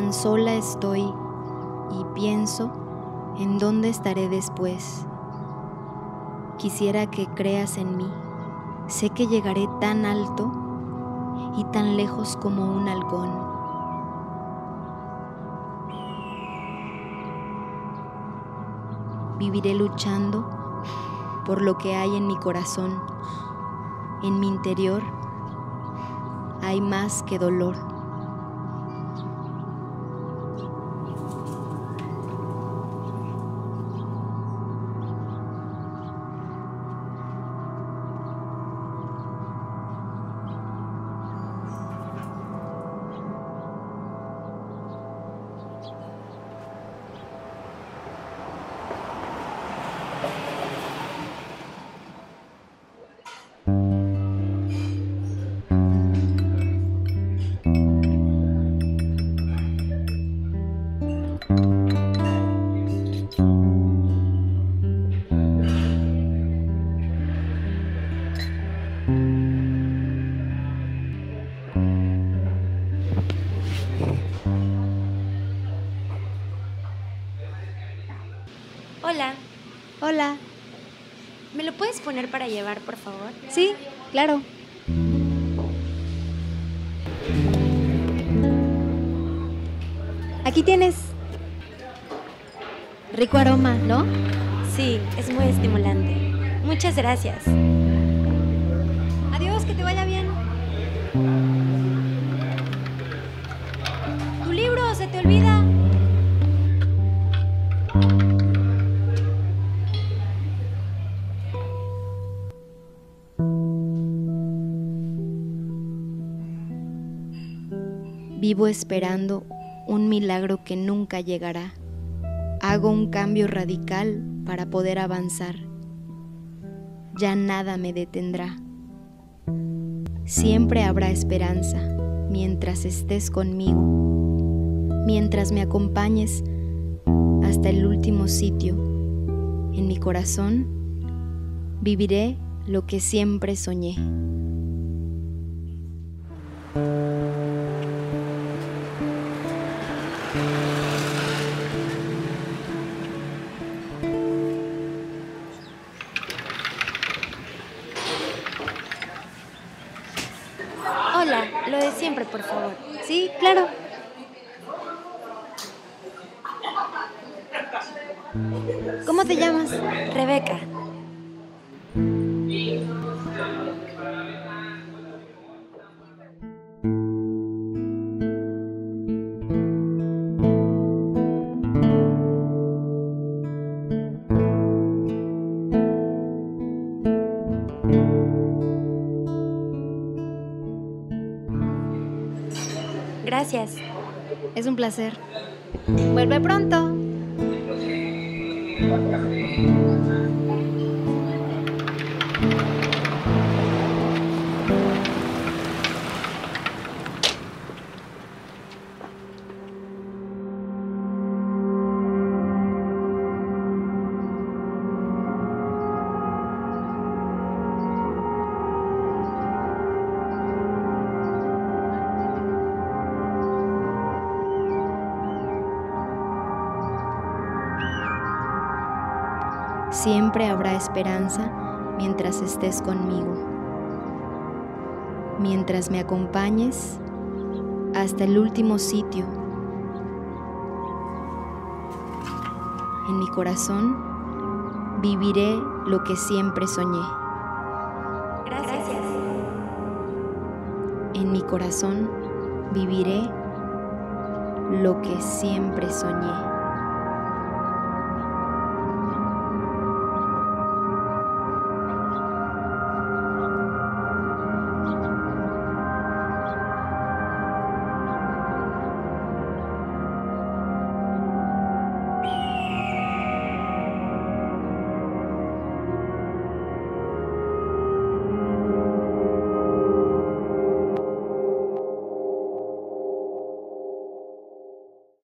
tan sola estoy y pienso en dónde estaré después. Quisiera que creas en mí. Sé que llegaré tan alto y tan lejos como un halcón. Viviré luchando por lo que hay en mi corazón. En mi interior hay más que dolor. Hola, Hola. ¿me lo puedes poner para llevar, por favor? Sí, claro. Aquí tienes. Rico aroma, ¿no? Sí, es muy estimulante. Muchas gracias. Adiós, que te vaya bien. ¡Tu libro! ¡Se te olvida! Vivo esperando un milagro que nunca llegará. Hago un cambio radical para poder avanzar. Ya nada me detendrá. Siempre habrá esperanza mientras estés conmigo, mientras me acompañes hasta el último sitio. En mi corazón viviré lo que siempre soñé. Hola, lo de siempre, por favor. Sí, claro. ¿Cómo te llamas? Rebeca. Gracias. Es un placer. Vuelve pronto. Siempre habrá esperanza mientras estés conmigo, mientras me acompañes hasta el último sitio. En mi corazón viviré lo que siempre soñé. Gracias. En mi corazón viviré lo que siempre soñé.